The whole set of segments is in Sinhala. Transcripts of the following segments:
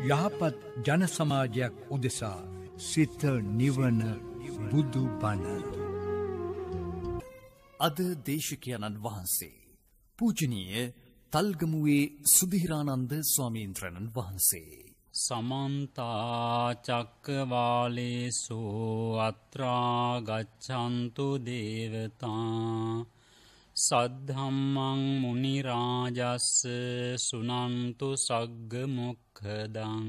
යහපත් ජන සමාජයක් උදෙසා සිත නිවන බුදු බණ. අද දේශකයන්න් වහන්සේ පූජනීය තල්ගමුවේ සුධිරානන්ද ස්වාමීන්ද්‍රයන් වහන්සේ. සමන්ත චක්කවාලේසු අත්‍රා ගච්ඡන්තු දේවතා සද්ධම්මං මුනි රාජස්ස සුනන්තු සග්ග මොක්ඛදං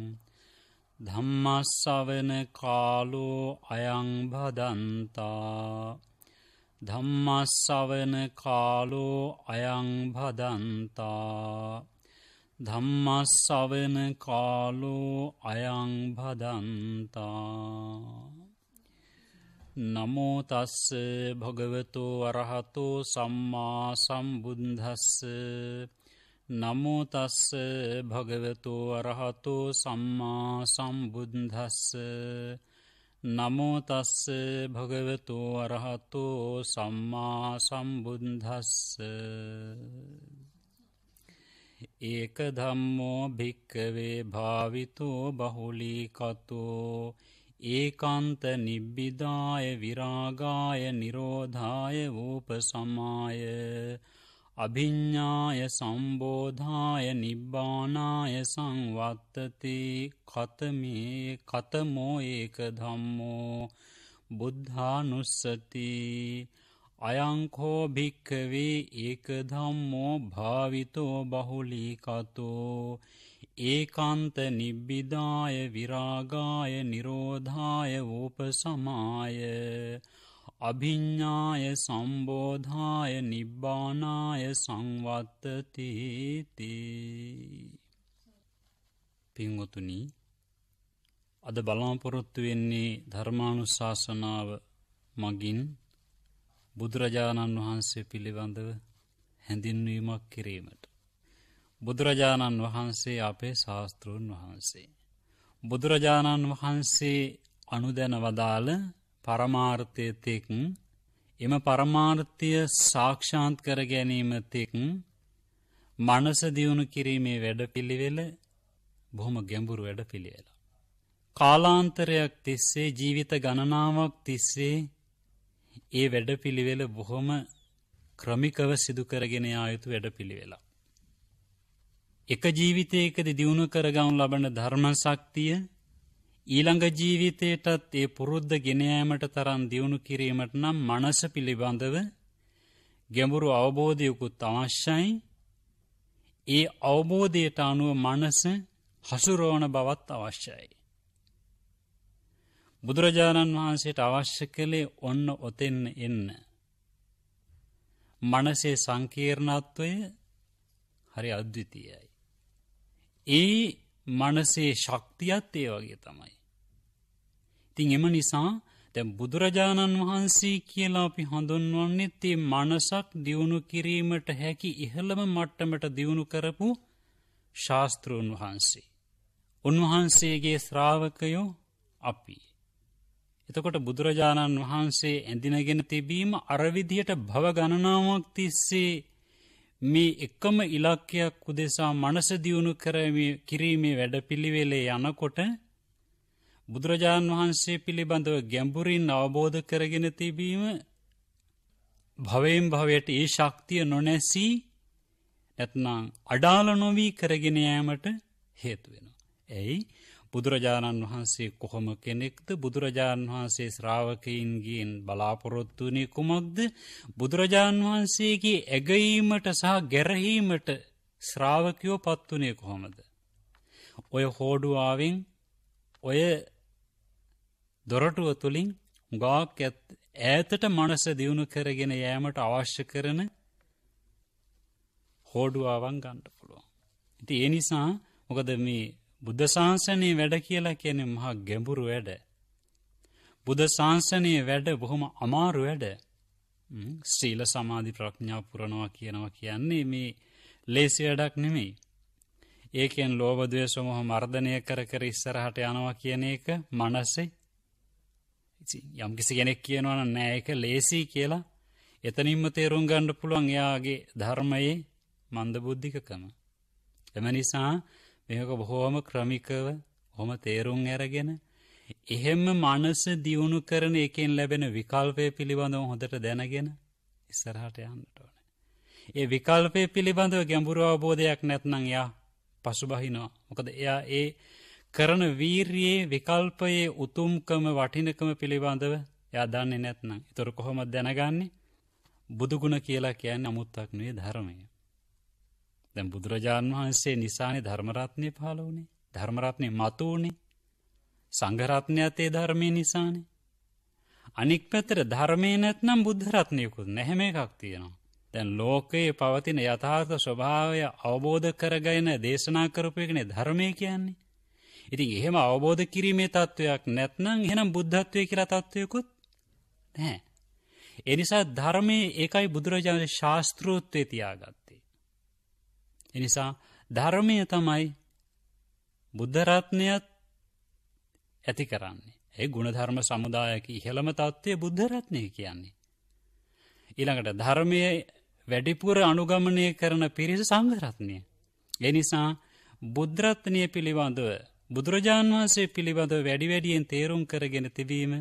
ධම්මස්සවන කාලෝ අයං භදන්තා ධම්මස්සවන කාලෝ අයං භදන්තා ධම්මස්සවන කාලෝ අයං භදන්තා. නමෝ තස්ස භගවතු අරහතෝ සම්මා සම්බුද්දස්ස. නමෝ තස්ස භගවතු අරහතෝ සම්මා සම්බුද්දස්ස. නමෝ තස්ස භගවතු අරහතෝ සම්මා සම්බුද්දස්ස. ඒක ධම්මෝ භික්කවේ භාවිතෝ බහුලීකතෝ ඒකාන්ත නිබ්බිදාය විරාගාය නිරෝධාය වූපසමාය අභිඤ්ඤාය සම්බෝධාය නිබ්බානාය සංවත්තති කතමේ කතමෝ ඒක ධම්මෝ බුද්ධානුස්සති. අයංකෝ භික්කවේ ඒක ධම්මෝ භාවිතෝ බහුලීකතෝ ඒකාන්ත නිබ්බිදාය විරාගාය නිරෝධාය වූපසමාය අභිඤ්ඤාය සම්බෝධාය නිබ්බානාය සංවත්තති. පින්වතුනි, අද බලාපොරොත්තු වෙන්නේ ධර්මානුශාසනාව මගින් බුදුරජාණන් වහන්සේ පිළිබඳව හැඳින්වීමක් කිරීමට. බුදුරජාණන් වහන්සේ අපේ ශාස්තෘන් වහන්සේ. බුදුරජාණන් වහන්සේ අනුදැන වදාළ පරමාර්ථය තෙක් එම පරමාර්ථය සාක්ෂාත් කර ගැනීම තෙක් මනස දියුණු කිරීමේ වැඩපිළිවෙල බොහොම ගැඹුරු වැඩපිළිවෙල. කාලාන්තරයක් තිස්සේ ජීවිත ගණනාවක් තිස්සේ ඒ වැඩපිළිවෙල බොහොම ක්‍රමිකව සිදු කරගෙන යා යුතු වැඩපිළිවෙල. එක ජීවිතයකදී දියුණු කරගනු ලබන ධර්ම ශක්තිය ඊළඟ ජීවිතයටත් ඒ පුරුද්ද ගෙන යාමට තරම් දියුණු කිරීමට නම් මනස පිළිබඳව ගැඹුරු අවබෝධයකුත් අවශ්‍යයි. ඒ අවබෝධයට අනුව මනස හසුරවන බවත් අවශ්‍යයි. බුදුරජාණන් වහන්සේට අවශ්‍ය කළේ ඔන්න ඔතෙන්න එන්න. මනසේ සංකීර්ණත්වය හරි අද්විතීයයි. ඒ මනසේ ශක්තියත් ඒ වගේ තමයි. ඉතින් එම නිසා දැන් බුදුරජාණන් වහන්සේ කියලා අපි හඳුන්වන්නේ තේ මනසක් දියුණු කිරීමට හැකි ඉහළම මට්ටමට දියුණු කරපු ශාස්ත්‍රූන් වහන්සේ. උන්වහන්සේගේ ශ්‍රාවකයෝ අපි. එතකොට බුදුරජාණන් වහන්සේ ඇඳිනගෙන තිබීම අර විදියට භව ගණනාවක් තිස්සේ මේ එකම ඉලක්කයක් උදෙසා මනස දියුණු කිරීමේ වැඩපිළිවෙලේ යනකොට බුදුරජාණන් වහන්සේ පිළිබඳව ගැඹුරින් අවබෝධ කරගෙන තිබීම භවයෙන් භවයට ඒ ශක්තිය නොනැසී නැත්නම් අඩාල නොවී කරගෙන යාමට හේතු වෙනවා. එයි බුදුරජාණන් වහන්සේ කොහොම කෙනෙක්ද? බුදුරජාණන් වහන්සේ ශ්‍රාවකයින්ගෙන් බලාපොරොත්තු වුණේ කුමක්ද? බුදුරජාණන් වහන්සේගේ ඇගීමට සහ ගැරහීමට ශ්‍රාවකයෝ පත් වුණේ කොහොමද? ඔය හෝඩුවාවෙන් ඔය දොරටුව තුලින් ගාක් ඈතට මනස දියුණු කරගෙන යෑමට අවශ්‍ය කරන හෝඩුවාවන් ගන්න පුළුවන්. ඉතින් ඒ නිසා මොකද මේ බුද්ධ ශාසනයේ වැඩ කියලා කියන්නේ මහා ගැඹුරු වැඩ. බුද්ධ ශාසනයේ වැඩ බොහොම අමාරු වැඩ. සීල සමාධි ප්‍රඥා පුරනවා කියන්නේ මේ ලේසි වැඩක් නෙමෙයි. ඒකෙන් ලෝභ ද්වේෂ මොහ මර්ධනය කර කර ඉස්සරහට යනවා කියන එක මනසේ. යම් කිසි කෙනෙක් කියනවා නම් නෑ ඒක ලේසි කියලා එතනින්ම තේරුම් ගන්න පුළුවන් එයාගේ ධර්මයේ මන්දබුද්ධිකකම. එම නිසා මේක බොහෝම ක්‍රමිකව හොම තේරුම් අරගෙන එහෙම මනස දියුණු කරන එකෙන් ලැබෙන විකල්පය පිළිබඳව හොඳට දැනගෙන ඉස්සරහට යන්නට ඕනේ. ඒ විකල්පය පිළිබඳව ගැඹුරු අවබෝධයක් නැත්නම් එයා පසුබහිනවා. මොකද එයා ඒ කරන වීරියේ විකල්පයේ උතුම්කම වටිනකම පිළිබඳව එයා දන්නේ නැත්නම්. ඒතර කොහොමද දැනගන්නේ? බුදුගුණ කියලා කියන්නේ අමුත්තක් නෙවෙයි ධර්මය. දැන් බුදුරජාන් වහන්සේ නිසානේ ධර්මරත්නය පහළ වුණේ. ධර්මරත්නය මතු වුණේ. සංඝරත්නයත් ඒ ධර්මයේ නිසානේ. අනික් පැත්තට ධර්මයේ නැත්නම් බුද්ධ රත්නයකුත් නැහැ මේකක් තියෙනවා. දැන් ලෝකයේ පවතින යථාර්ථ ස්වභාවය අවබෝධ කරගෙන දේශනා කරපු එකනේ ධර්මය කියන්නේ. ඉතින් එහෙම අවබෝධ කිරීමේ තත්වයක් නැත්නම් එහෙනම් බුද්ධත්වයේ කියලා තත්වයකුත් නැහැ. ඒ නිසා ධර්මයේ ඒකයි බුදුරජාණන් ශාස්ත්‍රෝත්වේ තියාගත්තේ. ඒ නිසා ධර්මය තමයි බුද්ධ රත්නයත් ඇති කරන්නේ. ඒ ගුණධර්ම සමුදායක ඉහළම තත්ත්වය බුද්ධ රත්නය කියන්නේ. ඊළඟට ධර්මයේ වැඩිපුර අනුගමනය කරන පිරිස සංඝ රත්නය. ඒ නිසා බුද්ධ රත්නය පිළිබඳව බුදුරජාණන් වහන්සේ පිළිබඳව වැඩියෙන් තේරුම් කරගෙන තිබීම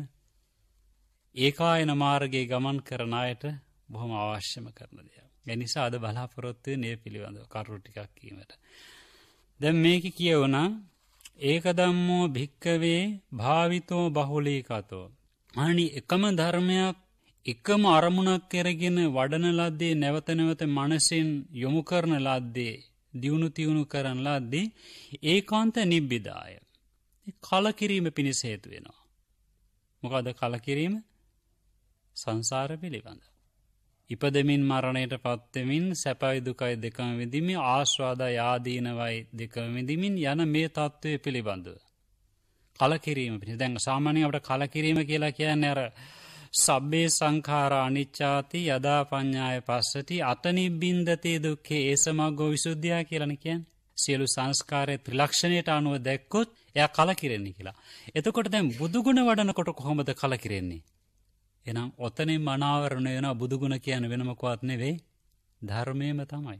ඒකායන මාර්ගයේ ගමන් කරන අයට බොහොම අවශ්‍යම කරන දෙයක්. ඒ නිසා අද බලාපොරොත්තු වෙන්නේ මේ පිළිබඳව කරුණු ටිකක් කීමට. දැන් මේක කියවුණා ඒක ධම්මෝ භික්කවේ භාවිතෝ බහුලීකතෝ. අනි එකම ධර්මයක් එකම අරමුණක් කරගෙන වඩන ලද්දේ නැවත නැවත මනසෙන් යොමු කරන ලද්දේ දියුණු තියුණු කරන ලද්දේ ඒකාන්ත නිබ්බිදාය. කලකිරීම පිණිස හේතු වෙනවා. මොකද කලකිරීම? සංසාර පිළිබඳ. ඉපදෙමින් මරණයට පත්වෙමින් සැපයි දුකයි දෙකම විඳිමින් ආස්වාදයි ආදීනවයි දෙකම විඳිමින් යන මේ තත්ත්වය පිළිබඳව කලකිරීම පිණිස. දැන් සාමාන්‍යයෙන් අපිට කලකිරීම කියලා කියන්නේ අර සබ්බේ සංඛාරා අනිච්චාති යදා පඤ්ඤාය පස්සති අතනිබ්බින්දතේ දුක්ඛේ ඒසමග්ගෝ විසුද්ධිය කියලානේ කියන්නේ. සියලු සංස්කාරයේ ත්‍රිලක්ෂණයට අනුව දැක්කොත් එයා කලකිරෙන්නේ කියලා. එතකොට දැන් බුදුගුණ වඩනකොට කොහොමද කලකිරෙන්නේ? එහෙනම් ඔතනින් මනාවරණ වෙන බුදුගුණ කියන වෙන මොකවත් නෙවෙයි ධර්මයේම තමයි.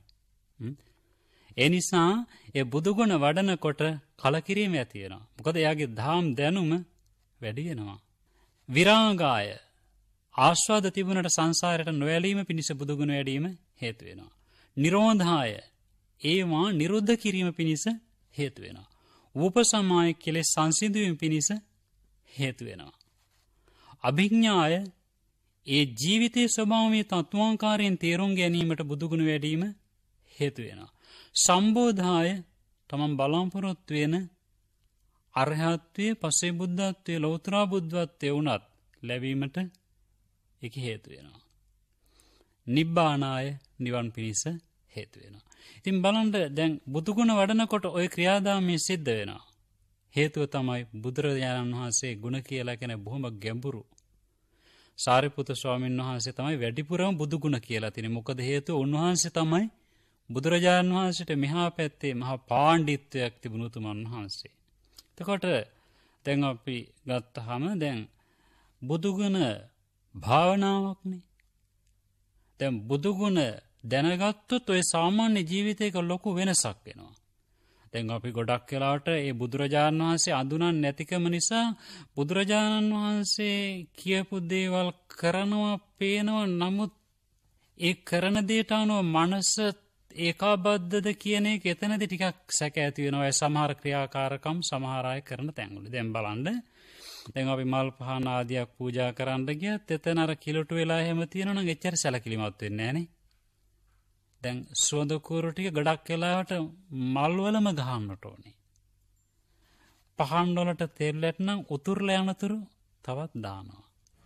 ඒ නිසා ඒ බුදුගුණ වඩනකොට කලකිරීම ඇති වෙනවා. මොකද එයාගේ ධාම් දැනුම වැඩි වෙනවා. විරාගාය ආස්වාද තිබුණට සංසාරයට නොඇලීම පිණිස බුදුගුණ වැඩිම හේතු වෙනවා. නිරෝධාය ඒවා නිරුද්ධ කිරීම පිණිස හේතු වෙනවා. උපසමාය කෙලෙස් සංසිඳවීම පිණිස හේතු වෙනවා. අභිඥාය ඒ ජීවිතයේ ස්වභාවය තත්වාකාරයෙන් තේරුම් ගැනීමට බුදුගුණ වැඩිම හේතු වෙනවා. සම්බෝධාය තමන් බලාපොරොත්තු වෙන අරහත්ත්වයේ පසේ බුද්ධත්වයේ ලෞතර බුද්ධත්වයේ උනත් ලැබීමට ඒක හේතු වෙනවා. නිබ්බානාය නිවන් පිණිස හේතු වෙනවා. ඉතින් බලන්න දැන් බුදුගුණ වඩනකොට ওই ක්‍රියාදාමය සිද්ධ වෙනවා. හේතුව තමයි බුදුරජාණන් වහන්සේ ගුණ කියලා කියන බොහොම ගැඹුරු. සාරිපුත්‍ර ස්වාමීන් වහන්සේ තමයි වැඩිපුරම බුදුගුණ කියලා තියෙන්නේ. මොකද හේතුව උන්වහන්සේ තමයි බුදුරජාණන් වහන්සේට මෙහා පැත්තේ මහා පාණ්ඩිත්වයක් තිබුණු උතුමන් වහන්සේ. එතකොට දැන් අපි ගත්තාම දැන් බුදුගුණ භාවනාවක්නේ. දැන් බුදුගුණ දැනගත්තොත් ඔය සාමාන්‍ය ජීවිතයක ලොකු වෙනසක් වෙනවා. දැන් අපි ගොඩක් වෙලාවට ඒ බුදුරජාණන් වහන්සේ අඳුනන්නේ නැතිකම නිසා බුදුරජාණන් වහන්සේ කියපු දේවල් කරනවා පේනවා. නමුත් ඒ කරන දේට අනුව මනස ඒකාබද්ධද කියන එක එතනදී ටිකක් සැක ඇති වෙනවා. ඒ සමහර ක්‍රියාකාරකම් සමහර අය කරන තැන්වල. දැන් බලන්න දැන් අපි මල් පහන ආදියක් පූජා කරන්න ගියත් එතන අර කිලුට වෙලා එහෙම තියෙනවා නම් එච්චර සැලකිලිමත් වෙන්නේ නැහනේ. දැන් සුවඳ කූරු ටික ගොඩක් වෙලාවට මල් වලම ගහන්නට ඕනේ. පහන් වලට තෙල් නැත්නම් උතුරලා යනතුරු තවත් දානවා.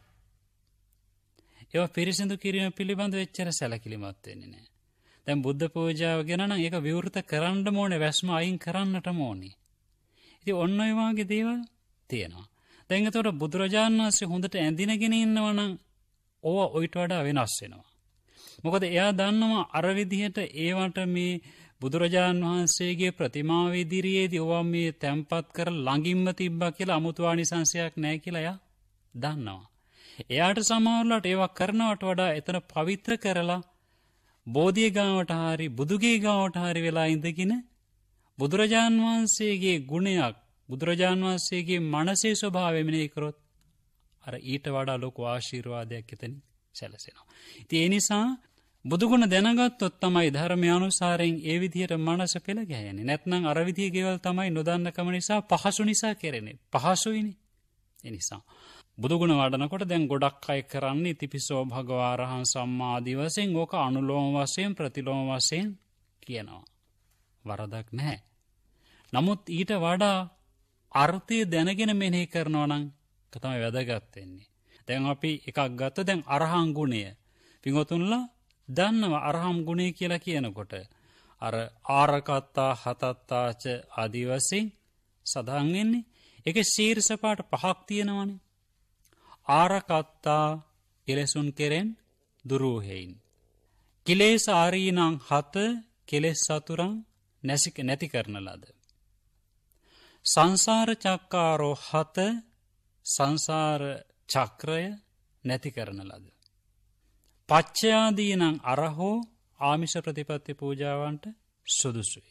ඒවා පිරිසිදු කිරීම පිළිබඳව එච්චර සැලකිලිමත් වෙන්නේ නැහැ. දැන් බුද්ධ පූජාව ගැන නම් ඒක විවෘත කරන්නම ඕනේ, වැස්ම අයින් කරන්නටම ඕනේ. ඉතින් ඔන්න ඔය වගේ දේවල් තියෙනවා. දැන් ඒතකොට බුදුරජාණන් වහන්සේ හොඳට ඇඳිනගෙන ඉන්නවා නම් ඕවා ඔයිට වඩා වෙනස් වෙනවා. මොකද එයා දන්නවා අර විදිහට ඒවට මේ බුදුරජාණන් වහන්සේගේ ප්‍රතිමාව ඉදිරියේදී ඕවා මේ තැම්පත් කර ළඟින්ම තිබ්බා කියලා අමුතු ආනිසංසයක් නැහැ කියලා එයා දන්නවා. එයාට සමහරවිට ඒවා කරනවට වඩා එතන පවිත්‍ර කරලා බෝධිය ගාවට හරි බුදුගේ ගාවට හරි වෙලා ඉඳගෙන බුදුරජාන් වහන්සේගේ ගුණයක් බුදුරජාන් වහන්සේගේ මනසේ ස්වභාවය මෙනෙහි කරොත් අර ඊට වඩා ලොකු ආශිර්වාදයක් එතනින් සැලසෙනවා. ඉතින් ඒ නිසා බුදුගුණ දැනගත්තොත් තමයි ධර්මය අනුසාරයෙන් ඒ විදිහට මනස පෙළ ගැහෙන්නේ. නැත්නම් අර විදිහේ දේවල් තමයි නොදන්නකම නිසා පහසු නිසා කෙරෙන්නේ. පහසුයිනේ. ඒ නිසා බුදුගුණ වඩනකොට දැන් ගොඩක් අය කරන්නේ ඉතිපිසෝ භගවා අරහං සම්මා ආදී වශයෙන් ඕක අනුලෝම වශයෙන් ප්‍රතිලෝම වශයෙන් කියනවා. වරදක් නැහැ. නමුත් ඊට වඩා අර්ථය දැනගෙන මෙනෙහි කරනවා නම් තමයි වැදගත් වෙන්නේ. දැන් අපි එකක් ගත්ත දැන් අරහං ගුණය. පින්වතුන්ලා දන්නවා අරහං ගුණය කියලා කියනකොට අර ආරකත්තා හතත්තාච ආදී වශයෙන් සඳහන් වෙන්නේ. ඒකේ ශීර්ෂ පාඨ පහක් තියෙනවානේ. ආරකත්තා කෙලෙසුන් කෙරෙන් දුරු හේයින්. කිලේශ ආරීණං හත කෙලෙස් සතුරන් නැති කරන ලද. සංසාර චක්කාරෝ හත සංසාර චක්‍රය නැති කරන ලද. පච්චයාදීනං අරහෝ ආමිෂ ප්‍රතිපත්ති පූජාවන්ට සුදුසුයි.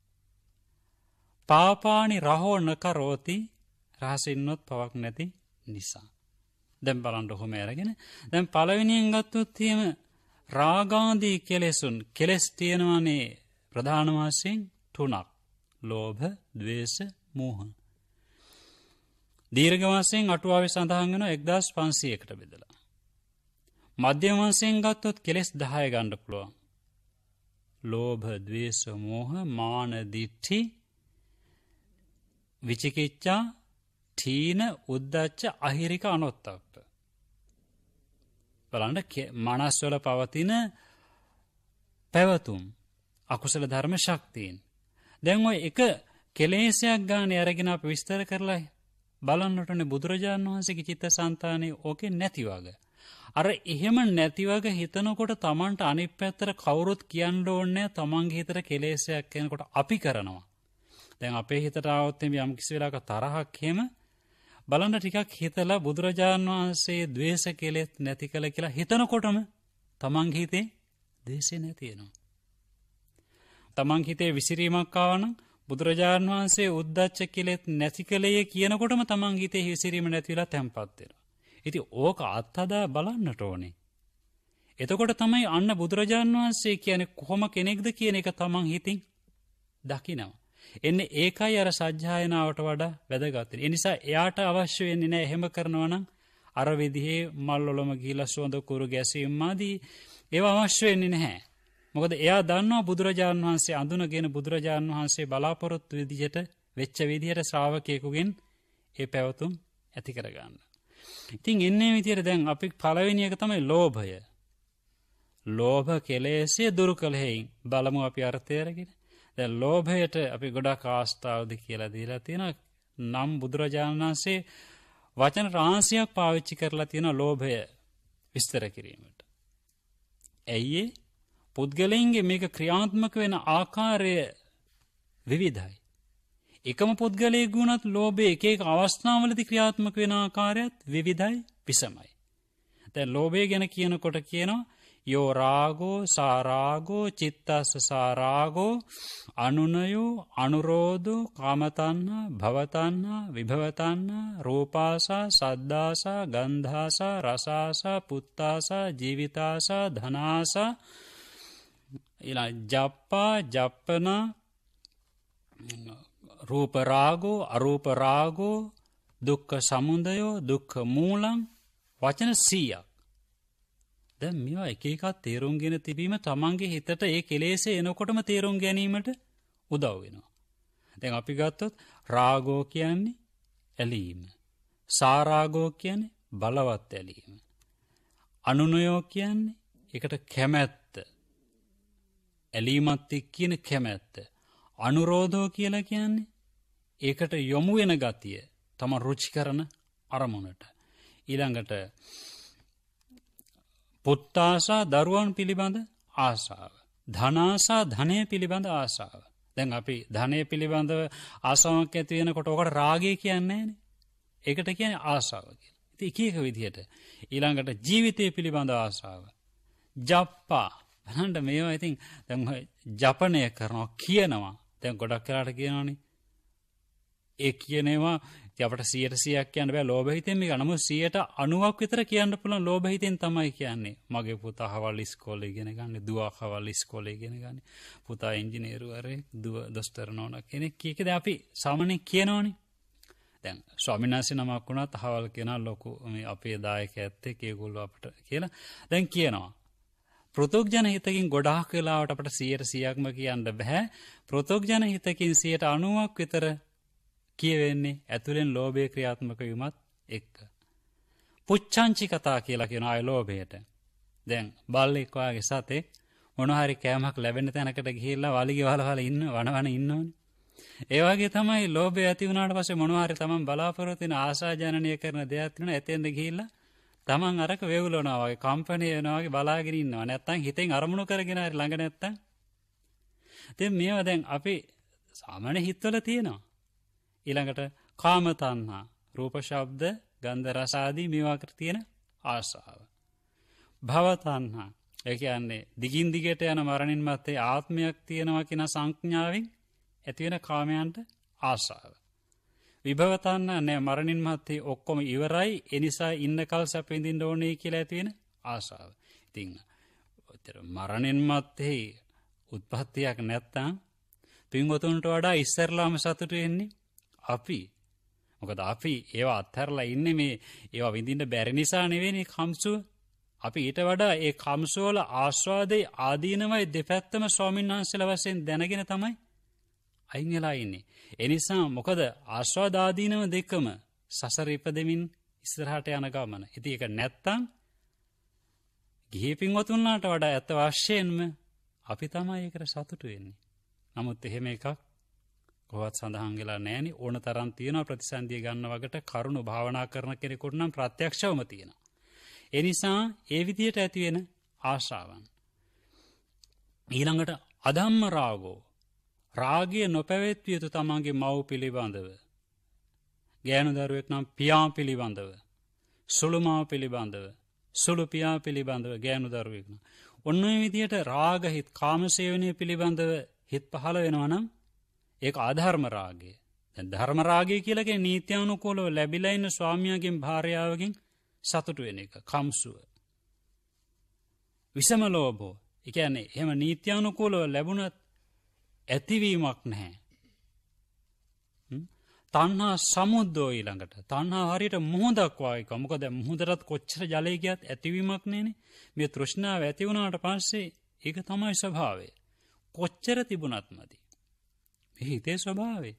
පාපානි රහෝ නකරෝති රහසින්නොත් පවක් නැති නිසා. දැන් බලන්න ඔහොම අරගෙන දැන් පළවෙනියෙන් ගත්තොත් එහෙම රාගාදී කෙලෙසුන් කෙලස් තියෙනවානේ ප්‍රධාන වශයෙන් 3ක්. ලෝභ, ද්වේෂ, මෝහ. දීර්ඝ වශයෙන් අටුවාවේ සඳහන් වෙනවා 1500කට බෙදලා. මධ්‍යම වශයෙන් ගත්තොත් කෙලස් 10 ගන්න පුළුවන්. ලෝභ, ද්වේෂ, මෝහ, මාන, දිට්ඨි, විචිකිච්ඡා, තීන, උද්ධච්ච, අහිරික, අනොත්තප්ප. බලන්න මනස් වල පවතින පැවතුම් අකුසල ධර්ම ශක්තියින්. දැන් ඔය එක කෙලෙසයක් ගන්න අරගෙන අපි විස්තර කරලා බලන්නටනේ බුදුරජාණන් වහන්සේගේ චිත්තසංතානයේ ඕකේ නැති වගේ. අර එහෙම නැති වගේ හිතනකොට Tamanට අනිත් පැත්තට කවුරුත් කියන්න ඕනේ තමන්ගේ හිතට කෙලෙසයක් කෙනකොට අපි කරනවා. දැන් අපේ හිතට ආවොත් යම් කිසි වෙලාවක තරහක් එහෙම බලන්න ටිකක් හිතලා බුදුරජාණන් වහන්සේ ද්වේෂ කෙලෙස් නැති කළ කියලා හිතනකොටම තමන්ගේ හිතේ ද්වේෂය නැති වෙනවා. තමන්ගේ හිතේ විසිරීමක් ආවනම් බුදුරජාණන් වහන්සේ උද්ධච්ච කෙලෙස් නැති කළේ කියනකොටම තමන්ගේ හිතේ විසිරීම නැති වෙලා තැම්පත් වෙනවා. ඉතින් ඕක අත්හදා බලන්නට ඕනේ. එතකොට තමයි අන්න බුදුරජාණන් වහන්සේ කියන්නේ කොහොම කෙනෙක්ද කියන එක තමන් හිතින් දකිනවා. එන්නේ ඒකයි අර සත්‍යයනාවට වඩා වැදගත්. ඒ නිසා එයාට අවශ්‍ය වෙන්නේ නැහැ එහෙම කරනවා නම් අර විදිහේ මල්වලම ගිහිලා සුවඳ කුරු ගැසීම් ආදී ඒවා අවශ්‍ය වෙන්නේ නැහැ. මොකද එයා දන්නවා බුදුරජාණන් වහන්සේ අඳුනගෙන බුදුරජාණන් වහන්සේ බලාපොරොත්තු විදිහට වෙච්ච විදිහට ශ්‍රාවකයෙකුගෙන් ඒ පැවතුම් ඇති කරගන්න. ඉතින් එන්නේ විදිහට දැන් අපි පළවෙනි එක තමයි ලෝභය. ලෝභ කෙලෙස්ය දුරු කළෙහින් බලමු අපි අර්ථය අරගෙන. දැන් ලෝභයට අපි ගොඩක් ආස්ථාවද කියලා දීලා තියෙනවා. නම් බුදුරජාණන් වහන්සේ වචන රාශියක් පාවිච්චි කරලා තියෙනවා ලෝභය විස්තර කිරීමට. ඇයි පුද්ගලයන්ගේ මේක ක්‍රියාත්මක වෙන ආකාරය විවිධයි. එකම පුද්ගලයෙකු වුණත් ලෝභය එක එක අවස්ථාවලදී ක්‍රියාත්මක වෙන ආකාරයත් විවිධයි පිසමයි. දැන් ලෝභය ගැන කියනකොට කියනවා යෝ රාගෝ සාරාගෝ චිත්තස්ස සාරාගෝ අනුනයෝ අනුරෝධෝ කාමතණ්හා භවතණ්හා විභවතණ්හා රූපාසා සද්දාසා ගන්ධාසා රසාසා පුත්තාසා ජීවිතාසා ධනාසා ඊළඟ ජප්පා ජප්පනා රූප රාගෝ අරූප රාගෝ දුක්ඛ සමුදයෝ දුක්ඛ මූලං වචන 100ක්. දැන් මේවා එක එකක් තේරුම්ගෙන තිබීම තමන්ගේ හිතට ඒ කෙලෙසේ එනකොටම තේරුම් ගැනීමට උදව් වෙනවා. දැන් අපි ගත්තොත් රාගෝ කියන්නේ ඇලීම. සාරාගෝ කියන්නේ බලවත් ඇලීම. අනුනයෝ කියන්නේ ඒකට කැමැත්ත. ඇලීමත් එක්ක කියන කැමැත්ත. අනුරෝධෝ කියලා කියන්නේ ඒකට යොමු වෙන ගතිය. තම රුචි කරන අරමුණට. ඊළඟට පුත්තාසා දරුවන් පිළිබඳ ආසාව. ධනාසා ධනය පිළිබඳ ආසාව. දැන් අපි ධනය පිළිබඳව ආසාවක් ඇති වෙනකොට ඔකට රාගය කියන්නේ නැහැනේ. ඒකට කියන්නේ ආසාව කියලා. ඉතින් එක එක විදිහට. ඊළඟට ජීවිතය පිළිබඳ ආසාව. ජප්පා. බලන්න මේවා ඉතින් දැන් ජපනය කරනවා කියනවා. දැන් ගොඩක් වෙලාට කියනවනේ ඒ කියනවා අපට 100%ක් කියන්න බෑ ලෝභ හිතෙන් මේක. නමුත් 90%ක් විතර කියන්න පුළුවන් ලෝභ හිතෙන් තමයි කියන්නේ. මගේ පුතා හවල් ඉස්කෝලේ ඉගෙන ගන්න, දුව හවල් ඉස්කෝලේ ඉගෙන ගන්න. පුතා ඉංජිනේරුවරයෙක්, දුව දොස්තර නෝනා කෙනෙක් කීකද අපි සාමාන්‍යයෙන් කියනවනේ. දැන් ස්වාමීන් වහන්සේ නමක් වුණත් හවල් කියනවා ලොකු මේ අපේ දායක ඇත්තේ ඒගොල්ලෝ අපට කියලා දැන් කියනවා. පෘථග්ජන හිතකින් ගොඩාක් වෙලාවට අපට 100%ක්ම කියන්න බෑ. පෘථග්ජන හිතකින් 90%ක් විතර කියවෙන්නේ ඇතුලෙන් ලෝභය ක්‍රියාත්මක වීමත් එක්ක. පුච්ඡංචි කතා කියලා කියන අය ලෝභයට. දැන් බල්ලෙක් වාගේ සතෙක් මොන හරි කෑමක් ලැබෙන තැනකට ගිහිල්ලා වලිගය වහලා වනවන ඉන්නවනේ. ඒ වගේ තමයි ලෝභය ඇති වුණාට පස්සේ මොනවා හරි තමන් බලාපොරොත්තු වෙන ආශාජනනීය කරන දෙයක් තියෙනවා. එතෙන්ද ගිහිල්ලා තමන් අරක වේවුලනවා වගේ කම්පණය වෙනවා වගේ බලාගෙන ඉන්නවා. නැත්තම් හිතෙන් අරමුණු කරගෙන හරි ළඟ නැත්තම්. ඉතින් මේවා දැන් අපි සාමාන්‍ය හිතවල තියෙනවා. ඊළඟට කාම තණ්හා, රූප ශබ්ද ගන්ධ රස ආදී මේවාකට තියෙන ආශාව. භව තණ්හා, ඒ කියන්නේ දිගින් දිගට යන මරණින් මත්තේ ආත්මයක් තියෙනවා කියන සංඥාවෙන් ඇති වෙන කාමයන්ට ආශාව. විභව තණ්හා නෑ මරණින් මත්තේ ඔක්කොම ඉවරයි ඒ නිසා ඉන්න කල් සැප විඳින්න ඕනේ කියලා ඇති වෙන ආශාව. ඉතින් මරණින් මත්තේ උත්පත්තියක් නැත්තම් පින්වතුන්ට වඩා ඉස්සරලාම සතුටු වෙන්නේ අපි. මොකද අපි ඒවා අත්හැරලා ඉන්නේ මේ ඒවා විඳින්න බැරි නිසා නෙවෙයි කම්සුව. අපි ඊට වඩා ඒ කම්සුවල ආස්වාදේ ආදීනමයි දෙපැත්තම ස්වාමීන් වහන්සේලා වශයෙන් දැනගෙන තමයි අයින් වෙලා ඉන්නේ. ඒ නිසා මොකද ආස්වාද ආදීනම දෙකම සසර ඉපදෙමින් ඉස්සරහට යන ගමන. ඉතින් ඒක නැත්තම් ගිහි පින්වතුන්ලාට වඩා ඇත්ත වශයෙන්ම අපි තමයි ඒකට සතුටු වෙන්නේ. නමුත් එහෙම එකක් කොහොමවත් සඳහන් වෙලා නැහෙනි. ඕන තරම් තියෙනවා ප්‍රතිසන්දිය ගන්න වගට කරුණු භාවනා කරන කෙනෙකුට නම් ප්‍රත්‍යක්ෂවම තියෙනවා. ඒ නිසා ඒ විදියට ඇති වෙන ආශාවන්. ඊළඟට අධම්ම රාගෝ, රාගය නොපැවැත්විය යුතු තමන්ගේ මව් පිළිබඳව, ගෑනු දරුවෙක් නම් පියා පිළිබඳව, සුළු මව පිළිබඳව, සුළු පියා පිළිබඳව ගෑනු දරුවෙක් නම් ඔන්න ඔය විදියට රාග හිත් කාමසේවනය පිළිබඳව හිත් පහළ වෙනවා නම් ඒක අධර්ම රාගය. දැන් ධර්ම රාගය කියලා කියන්නේ නීත්‍යානුකූලව ලැබිලා ඉන්න ස්වාමියාගෙන් භාර්යාවගෙන් සතුටු වෙන එක, කම්සුව. විෂම ලෝභෝ, ඒ කියන්නේ එහෙම නීත්‍යානුකූලව ලැබුණත් ඇතිවීමක් නැහැ. තණ්හා සමුද්දෝ, ඊළඟට තණ්හා හරියට මුහුදක් වගේ. මොකද මුහුදටත් කොච්චර ජලය ගියත් ඇතිවීමක් නැනේ. මේ තෘෂ්ණාව ඇති වුණාට පස්සේ ඒක තමයි ස්වභාවය. කොච්චර තිබුණත් මදි. මේ හිතේ ස්වභාවය.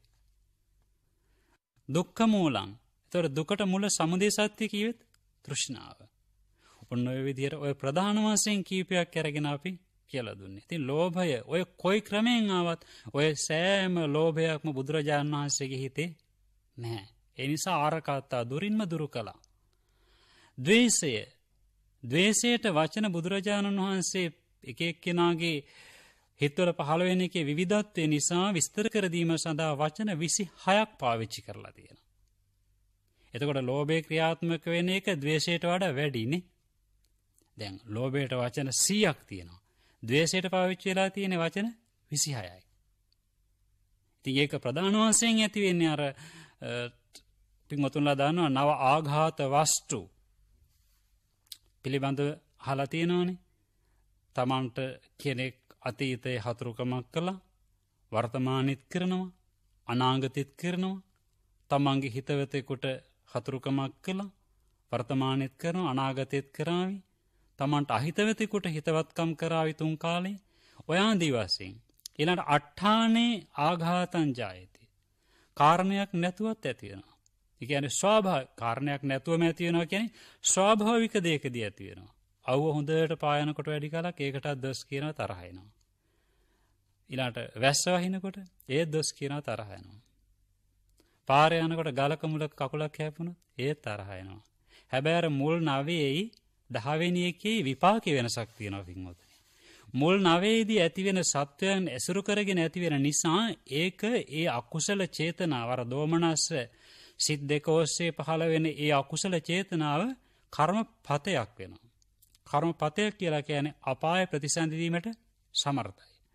දුක්ඛ මූලං. ඒතර දුකට මුල සමුදය සත්‍ය කියවෙත් තෘෂ්ණාව. ඔන්න ඔය විදිහට ඔය ප්‍රධාන වශයෙන් කීපයක් අරගෙන අපි කියලා දුන්නේ. ඉතින් ලෝභය ඔය කොයි ක්‍රමෙන් ආවත් ඔය සෑම ලෝභයක්ම බුදුරජාණන් වහන්සේගේ හිතේ නැහැ. ඒ නිසා ආරකත්තා දුරින්ම දුරු කළා. ද්වේෂය. ද්වේෂයට වචන බුදුරජාණන් වහන්සේ එක එක්කෙනාගේ හිතවල පහළ වෙන එකේ විවිධත්වය නිසා විස්තර කර දීම සඳහා වචන 26ක් පාවිච්චි කරලා තියෙනවා. එතකොට ලෝභය ක්‍රියාත්මක වෙන එක ද්වේෂයට වඩා වැඩිනේ. දැන් ලෝභයට වචන 100ක් තියෙනවා. ද්වේෂයට පාවිච්චි වෙලා තියෙන වචන 26යි. ඉතින් ඒක ප්‍රධාන වශයෙන් ඇති වෙන්නේ අර පින්වතුන්ලා දන්නවා නව ආඝාත වස්තු පිළිබඳව අහලා තියෙනවනේ. තමන්ට කෙනෙක් අතීතයේ හතුරුකමක් කළා, වර්තමානෙත් කරනවා, අනාගතෙත් කරනවා. තමන්ගේ හිතවතෙකුට හතුරුකමක් කළා, වර්තමානෙත් කරනවා, අනාගතෙත් කරાવી. තමන්ට අහිතවතෙකුට හිතවත්කම් කරાવી තුන් කාලේ. ඔය ආදී වශයෙන් ඊළඟ අට්ඨානේ ආඝාතං ජායති. කාරණයක් නැතුවත් ඇති වෙනවා. ඒ කියන්නේ ස්වාභාවික කාරණයක් නැතුවම ඇති වෙනවා කියන්නේ ස්වාභාවික දෙයකදී ඇති වෙනවා. අවුව හොඳට පායනකොට වැඩි කාලක් ඒකටත් දොස් කියනවා, තරහ එනවා. ඊළඟට වැස්ස වහිනකොට ඒ දොස් කියනවා, තරහ එනවා. පාරේ යනකොට ගලක මුලක කකුලක් හැපුණොත් ඒ තරහ එනවා. හැබැයි අර මුල් 9යි 10 වෙනි එකේ විපාක වෙනසක් තියෙනවා පින්වතුනි. මුල් 9ේදී ඇති වෙන සත්වයන් ඇසුරු කරගෙන ඇති වෙන නිසා ඒක ඒ අකුසල චේතනාව අර දෝමනස්ස සිත් දෙක ඔස්සේ පහළ වෙන ඒ අකුසල චේතනාව කර්මපතයක් වෙනවා. කර්මපතයක් කියලා කියන්නේ අපාය ප්‍රතිසන්දි දීමට සමර්ථයි.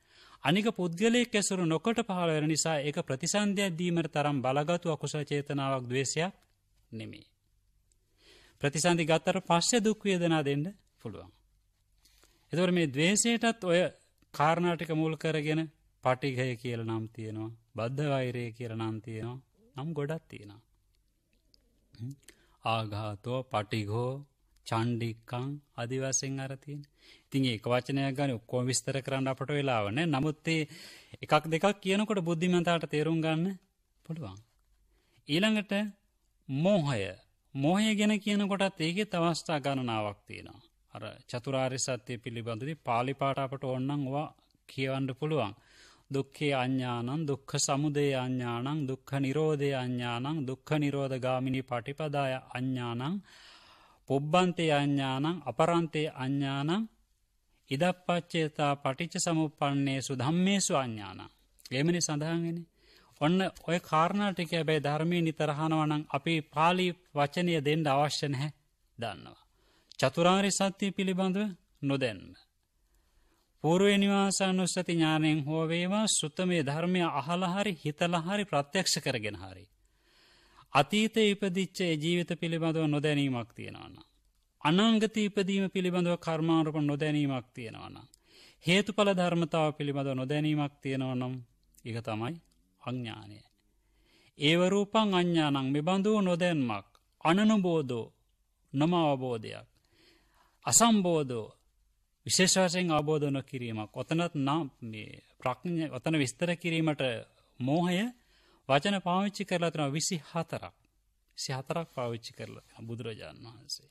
අනික පුද්ගලයෙක් ඇසුරු නොකොට පහළ වෙන නිසා ඒක ප්‍රතිසන්දියක් දීමට තරම් බලගතු අකුසල චේතනාවක් ද්වේෂයක් නෙමෙයි. ප්‍රතිසන්දි ගත්තට පස්සේ දුක් වේදනා දෙන්න පුළුවන්. එතකොට මේ ද්වේෂයටත් ඔය කාරණා ටික මුල් කරගෙන පටිඝය කියලා නම් තියෙනවා. බද්ධ වෛරය කියලා නම් තියෙනවා. නම් ගොඩක් තියෙනවා. ආඝාතෝ පටිඝෝ චණ්ඩික්කං ආදි වශයෙන් අර තියෙන. ඉතින් ඒක වචනයක් ගන්න ඔක්කොම විස්තර කරන්න අපට වෙලාව නැහැ. නමුත් මේ එකක් දෙකක් කියනකොට බුද්ධිමතාට තේරුම් ගන්න පුළුවන්. ඊළඟට මෝහය. මෝහය ගැන කියනකොටත් ඒකේ අවස්ථා ගණනාවක් තියෙනවා. අර චතුරාර්ය සත්‍ය පිළිබඳව පාලි පාඨ අපට ඕනනම් ඔවා කියවන්න පුළුවන්. දුක්ඛේ අඥානං දුක්ඛ සමුදය අඥානං දුක්ඛ නිරෝධය අඥානං දුක්ඛ නිරෝධ ගාමිනී පටිපදාය අඥානං පුබ්බන්තේ අඥානං අපරන්තේ අඥානං ඉදප්පච්චේතා පටිච්ච සමුප්පන්නේසු ධම්මේසු අඥානං. එමෙනි සඳහන් වෙන්නේ. ඔන්න ඔය කාරණා ටික හැබැයි ධර්මයේ නිතර අහනවා නම් අපි පාලි වචනය දෙන්න අවශ්‍ය නැහැ දන්නවා. චතුරාර්ය සත්‍ය පිළිබඳව නොදැන්ම. පූර්වේ නිවාසානුස්සති ඥාණයෙන් හෝ වේවා සුත්තමේ ධර්මය අහලා හරි හිතලා හරි ප්‍රත්‍යක්ෂ කරගෙන හරි අතීතයේ ඉපදිච්ච ජීවිත පිළිබඳව නොදැනීමක් තියෙනවා නම් අනාගත ඉපදීම පිළිබඳව කර්මානුරූප නොදැනීමක් තියෙනවා නම් හේතුඵල ධර්මතාව පිළිබඳව නොදැනීමක් තියෙනවා නම් ඒක තමයි අඥානය. ඒව රූපං අඥානං මෙබඳු නොදැන්මක් අනනුබෝධෝ නම අවබෝධයක් අසම්බෝධෝ විශේෂ වශයෙන් අවබෝධ නොකිරීමක්. ඔතනත් නම් මේ ප්‍රඥා ඔතන විස්තර කිරීමට මෝහය වචන පාවිච්චි කරලා තියෙනවා 24ක්. 24ක් පාවිච්චි කරලා බුදුරජාණන් වහන්සේ.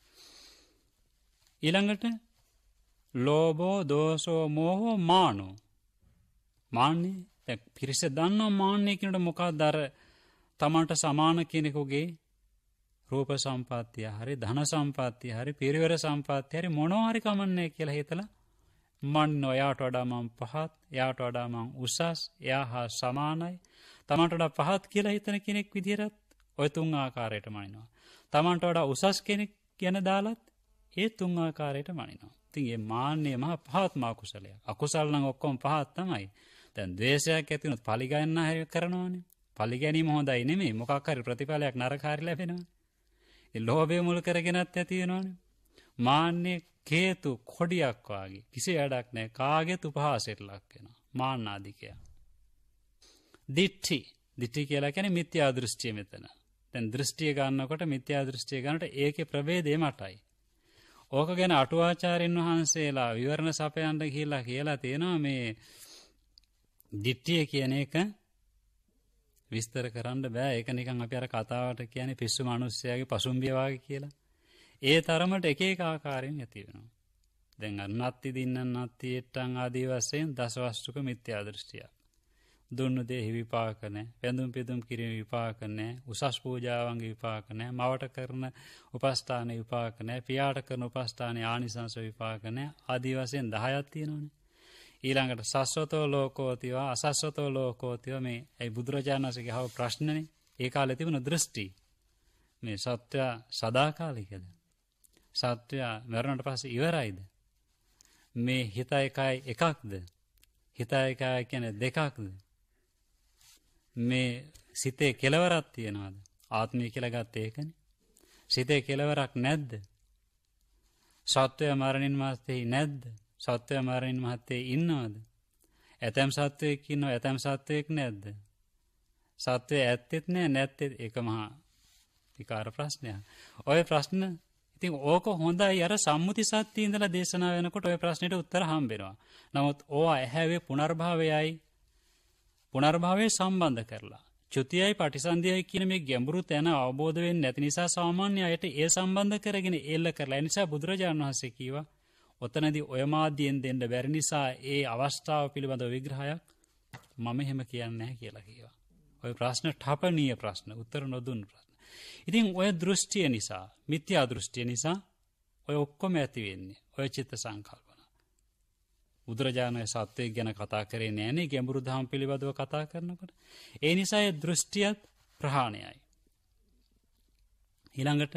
ඊළඟට ලෝභෝ දෝෂෝ මෝහෝ මානෝ. මාන්නේ දැන් පිරිස දන්නවා මාන්නේ කියනකොට මොකක්ද අර තමන්ට සමාන කෙනෙකුගේ රූප සම්පත්තිය හරි ධන සම්පත්තිය හරි පිරිවර සම්පත්තිය හරි මොනවා හරි කමන්නේ කියලා හිතලා මන් ඔයාට වඩා මම පහත් එයාට වඩා මම උසස් එයා හා සමානයි තමන්ට වඩා පහත් කියලා හිතන කෙනෙක් විදිහට ඔය තුන් ආකාරයට මනිනවා. තමන්ට වඩා උසස් කෙනෙක් කියන දාලත් ඒ තුන් ආකාරයට මනිනවා. ඉතින් මේ මාන්නේ මහා පහත්ම අකුසලයක්. අකුසල නම් ඔක්කොම පහත් තමයි. දැන් ද්වේෂයක් ඇති වුණොත් පරිගයන්න හැරි කරනවානේ. පරිගැනීම හොඳයි නෙමෙයි. මොකක් හරි ප්‍රතිඵලයක් නරක හරි ලැබෙනවානේ. ඒ ලෝභය මුල් කරගෙනත් ඇති වෙනවානේ. මාන්නේ කේතු කොඩියක් වාගේ කිසි වැඩක් නැහැ. කාගෙත් උපහාසයට ලක් වෙනවා. මාන්නාදිකය. දිට්ඨි. දිට්ඨි කියලා කියන්නේ මිත්‍යා දෘෂ්ටිය මෙතන. දැන් දෘෂ්ටිය ගන්නකොට මිත්‍යා දෘෂ්ටිය ගන්නකොට ඒකේ ප්‍රභේදය මටයි. ඕක ගැන අටුවාචාර්යන් වහන්සේලා විවරණ සපයන්න කියලා තියෙනවා මේ දිට්ඨිය කියන එක විස්තර කරන්න බෑ. ඒක නිකන් අපි අර කතාවට කියන්නේ පිස්සු මිනිස්සයාගේ පසුම්බිය වාගේ කියලා. ඒ තරමට එක එක ආකාරයෙන් ඇති වෙනවා. දැන් අර නත්ති දින්න නත්ති එට්ටන් ආදී වශයෙන් දසවස්තුක මිත්‍යා දෘෂ්ටිය. දුන්නු දේ විපාක නැහැ. වැඳුම් පිදුම් කිරීම විපාක නැහැ. උසස් පූජාවන්ගේ විපාක නැහැ. මවට කරන උපස්ථාන විපාක නැහැ. පියාට කරන උපස්ථානයේ ආනිසංස විපාක නැහැ. ආදී වශයෙන් 10ක් තියෙනවානේ. ඊළඟට සස්සතෝ ලෝකෝතිවා අසස්සතෝ ලෝකෝතිවා මේ ඒ බුදුරජාණන් වහන්සේගේ අහව ප්‍රශ්නනේ. ඒ කාලේ තිබුණ දෘෂ්ටි. මේ සත්‍ය සදාකාලිකද? සත්‍ය මරණයට පස්සේ ඉවරයිද? මේ හිතයි කයි එකක්ද? හිතයි කයි කියන්නේ දෙකක්ද? මේ සිතේ කෙලවරක් තියනවාද? ආත්මය කියලා ගත්තේ ඒකනේ. සිතේ කෙලවරක් නැද්ද? සත්‍ය මරණින් මහත්තේ නැද්ද? සත්‍ය මරණින් මහත්තේ ඉන්නවද? ඇතැම් සත්වයෙක් ඉන්නවා ඇතැම් සත්වයෙක් නැද්ද? සත්වය ඇත්තෙත් නැහැ නැත්තෙත් ඒක මහා විකාර ප්‍රශ්නයක්. ඔය ප්‍රශ්න ඉතින් ඕක හොඳයි අර සම්මුති සත්‍යයේ ඉඳලා දේශනා වෙනකොට ඔය ප්‍රශ්නෙට උත්තර හම්බෙනවා. නමුත් ඕවා ඇහැවේ පුනර්භවයේ සම්බන්ධ කරලා චුතියයි පටිසන්ධියයි කියන මේ ගැඹුරු තැන අවබෝධ වෙන්නේ නැති නිසා සාමාන්‍ය අයට ඒ සම්බන්ධ කරගෙන එල්ල කරලා. ඒ නිසා බුදුරජාණන් වහන්සේ කීවා ඔතනදී ඔය මාධ්‍යයෙන් දෙන්න බැරි නිසා ඒ අවස්ථාව පිළිබඳව විග්‍රහයක් මම එහෙම කියන්නේ නැහැ කියලා කිව්වා. ඔය ප්‍රශ්න ඨපනීය ප්‍රශ්න උත්තර නොදුන් ප්‍රශ්න. ඉතින් ඔය දෘෂ්ටිය නිසා මිත්‍යා දෘෂ්ටිය නිසා ඔය ඔක්කොම ඇති වෙන්නේ. ඔය චිත්ත සංකල්පන. බුදුරජාණන් සත්‍යය ගැන කතා කරේ නෑනේ ගැඹුරු දහම් පිළිබඳව කතා කරනකොට. ඒ නිසා ඒ දෘෂ්ටියත් ප්‍රහාණයයි. ඊළඟට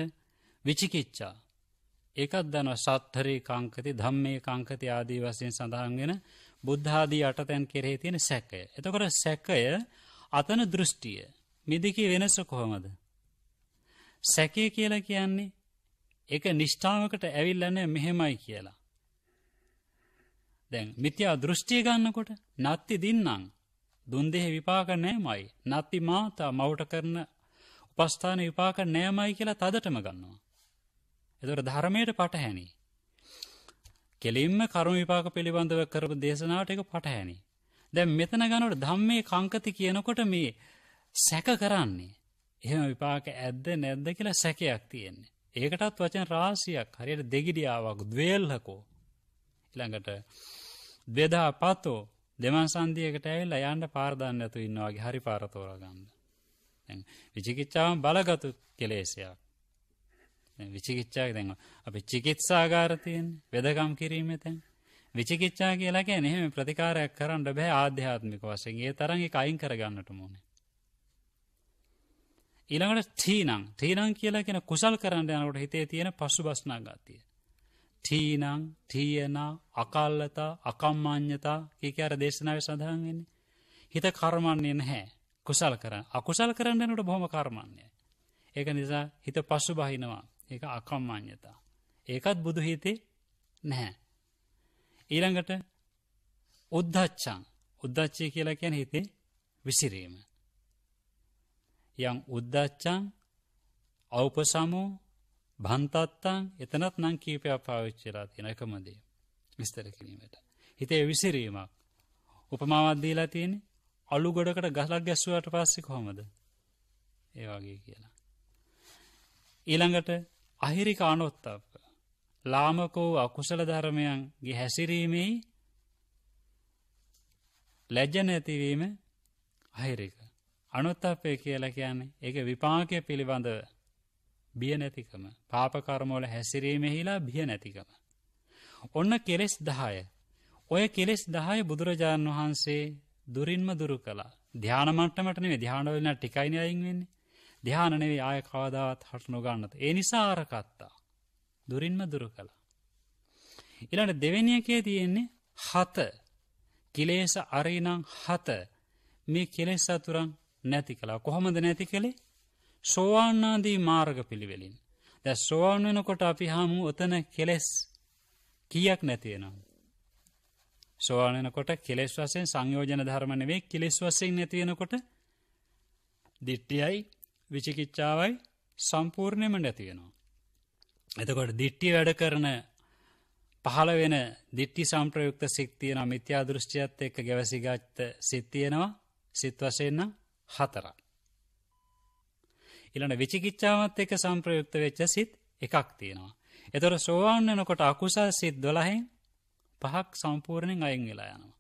විචිකිච්ඡා. ඒකත් දනවා සත්තරේ කාංකති ධම්මේ කාංකති ආදී වශයෙන් සඳහන් වෙන බුද්ධ ආදී අටතැන් කෙරෙහි තියෙන සැකය. එතකොට සැකය අතන දෘෂ්ටිය. මේ දෙකේ වෙනස කොහොමද? සැකය කියලා කියන්නේ ඒක නිෂ්ඨාවකට ඇවිල්ලා නැහැ මෙහෙමයි කියලා. දැන් මිත්‍යා දෘෂ්ටිය ගන්නකොට නත්ති දින්නම් දුන් දෙහි විපාක නැමයි. නත්ති මාතා මවට කරන උපස්ථාන විපාක නැමයි කියලා තදටම ගන්නවා. එතකොට ධර්මයට පටහැනි. කෙලින්ම කර්ම විපාක පිළිබඳව කරපු දේශනාවට ඒක පටහැනි. දැන් මෙතන ගන්නකොට ධම්මේ කංකති කියනකොට මේ සැක කරන්නේ. එහෙම විපාක ඇද්ද නැද්ද කියලා සැකයක් තියෙන්නේ. ඒකටත් වචන රාශියක් හරියට දෙගිඩියාවක් ද්වේල්හකෝ. ඊළඟට ද්වේදා පතෝ දෙමන් සංදියකට ඇවිල්ලා යන්න පාර දාන්න නැතු ඉන්නවා වගේ හරි පාර තෝරා ගන්න. දැන් විචිකිච්ඡාව බලගත් කෙලෙසයක්. දැන් විචිකිච්ඡාව දැන් අපි චිකිත්සාගාර තියෙන්නේ වෙදකම් කිරීමේ තැන්. විචිකිච්ඡා කියලා කියන්නේ එහෙම ප්‍රතිකාරයක් කරන්න බෑ ආධ්‍යාත්මික වශයෙන්. ඒ තරම් ඒක අයින් කරගන්නට ඕනේ. ඊළඟට තීනං කියලා කියන කුසල් කරන්න යනකොට හිතේ තියෙන පසුබස්නා ගතිය. තීන අකල්ලතා අකම්මාඤ්ඤතා කිය අර දේශනාවේ සඳහන් වෙන්නේ. හිත කර්මන්නේ නැහැ. කුසල් කරන්න. අකුසල් කරන්න යනකොට බොහොම කර්මන්නේ. ඒක නිසා හිත පසුබහිනවා. ඒක අකම්මාඤ්ඤතා. ඒකත් බුදු හිතේ නැහැ. ඊළඟට උද්ධච්චය කියලා කියන්නේ හිතේ විසිරීම. යම් උද්දච්චං ඖපසමෝ භන්තත්තං එතනත් නම් කීපයක් පාවිච්චි කරලා තියෙන එකම දේ විස්තර කිරීමට. හිතේ විසිරීමක්. උපමාවක් දීලා තියෙන්නේ අලු ගොඩකට ගලක් ගැස්සුවාට පස්සේ කොහොමද? ඒ වගේ කියලා. ඊළඟට අහිරික අනොත්තප්ප. ලාමකෝ අකුසල ධර්මයන්ගේ හැසිරීමේ ලැජ්ජ නැතිවීම අහිරික. අනුත්තප්පය කියලා කියන්නේ ඒක විපාකය පිළිබඳව බිය නැතිකම. පාප කර්ම වල හැසිරීමෙහිලා බිය නැතිකම. ඔන්න කෙලෙස් 10. ඔය කෙලෙස් 10 බුදුරජාණන් වහන්සේ දුරින්ම දුරු කළා. ධානා මට්ටමට නෙවෙයි ධාන වල න ටිකයිනේ අයින් වෙන්නේ. ධාන නෙවෙයි ආය කවදාවත් හට නොගන්නත. ඒ නිසා අරකත්තා. දුරින්ම දුරු කළා. ඊළඟ දෙවෙනි එකේ තියෙන්නේ 7. කිලේශ අරිනං 7. මේ කෙලෙස් අතුරන් නැති කළා. කොහොමද නැති කළේ? සෝවාන් ආදී මාර්ග පිළිවෙලින්. දැන් සෝවාන් වෙනකොට අපි හමු ඔතන කෙලෙස් කීයක් නැති වෙනවා. සෝවාන් වෙනකොට කෙලෙස් වශයෙන් සංයෝජන ධර්ම නෙවෙයි කෙලෙස් වශයෙන් නැති වෙනකොට දිට්ඨියයි විචිකිච්ඡාවයි සම්පූර්ණයෙන්ම නැති වෙනවා. එතකොට දිට්ඨිය වැඩ කරන පහළ වෙන දිට්ඨි සම්ප්‍රයුක්ත සිත් තියෙනවා. මිත්‍යා දෘෂ්ටියත් එක්ක ගැවසිගත් සිත් තියෙනවා. සිත් වශයෙන් නම් 4ක්. ඊළඟ විචිකිච්ඡාවත් එක්ක සම්ප්‍රයුක්ත වෙච්ච සිත් එකක් තියෙනවා. ඒතර සෝවාන් වෙනකොට අකුසල් සිත් 12න් 5ක් සම්පූර්ණයෙන් අයින් වෙලා යනවා.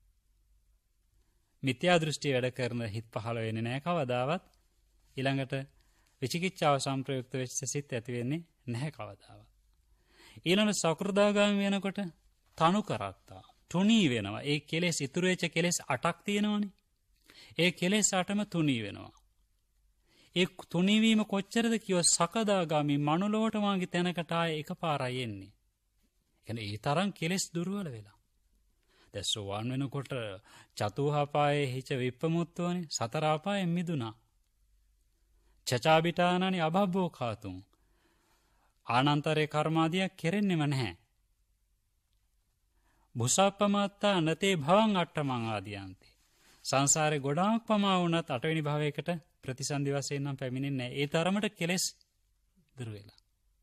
මිත්‍යා දෘෂ්ටි වැඩ කරන හිත් පහළ වෙන්නේ නැහැ කවදාවත්. ඊළඟට විචිකිච්ඡාව සම්ප්‍රයුක්ත වෙච්ච සිත් ඇති වෙන්නේ නැහැ කවදාවත්. ඊළඟ සකෘදාගාමී වෙනකොට තනු කරත්තා තුනී වෙනවා. ඒ කෙලෙස් ඉතුරු වෙච්ච කෙලෙස් 8ක් තියෙනවනේ. ඒ කෙලෙස් 8ම තුනී වෙනවා. ඒ තුනී වීම කොච්චරද කියව සකදාගාමී මනුලොවට වාගේ තැනකට ආයේ එකපාරයි එන්නේ. කියන්නේ ඒ තරම් කෙලෙස් දුර්වල වෙලා. දැන් සෝවාන් වෙනකොට චතුහාපායේ හිච විප්පමුත්වනේ සතර ආපායෙන් මිදුණා. චචාබිතානනි අබබ්බෝ කාතුම්. ආනන්තරේ කර්මාදියක් කෙරෙන්නෙම නැහැ. බුසප්පමත්තා නතේ භවං අට්ඨමං ආදියන්ති. සංසාරේ ගොඩාක් පමා වුණත් 8 වෙනි භවයකට ප්‍රතිසන්දි වශයෙන් නම් පැමිණෙන්නේ නැහැ. ඒ තරමට කෙලෙස් දුර වෙලා.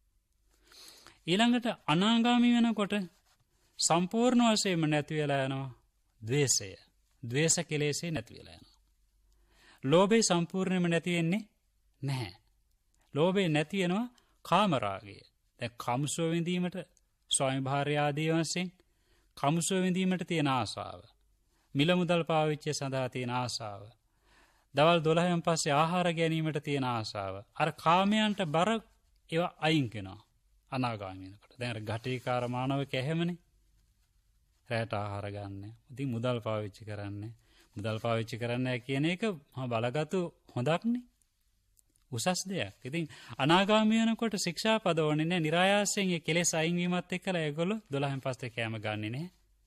ඊළඟට අනාගාමී වෙනකොට සම්පූර්ණ වශයෙන්ම නැති වෙලා යනවා ද්වේෂය. ද්වේෂ කෙලෙසේ නැති වෙලා යනවා. ලෝභය සම්පූර්ණයෙන්ම නැති වෙන්නේ නැහැ. ලෝභය නැති වෙනවා කාමරාගය. දැන් කම්සෝ විඳීමට ස්වාමි භාර්ය ආදී වශයෙන් කම්සෝ විඳීමට තියෙන ආශාව. මිල මුදල් පාවිච්චිය සඳහා තියෙන ආශාව. දවල් 12න් පස්සේ ආහාර ගැනීමට තියෙන ආශාව. අර කාමයන්ට බර ඒවා අයින් වෙනවා අනාගාමී වෙනකොට. දැන් අර ඝටිකාර මානවක එහෙමනේ. රැට ආහාර ගන්න. ඉතින් මුදල් පාවිච්චි කරන්නේ. මුදල් පාවිච්චි කරන්නේ කියන එක බලගත්තු හොඳක්නේ. උසස් දෙයක්. ඉතින් අනාගාමී වෙනකොට ශික්ෂාපද ඕනේ නැහැ. નિરાයාසයෙන් ඒ කෙලෙස් අයින් වීමත් එක්කලා ඒගොල්ලෝ 12න් පස්සේ කැම ගන්නෙ නැහැ.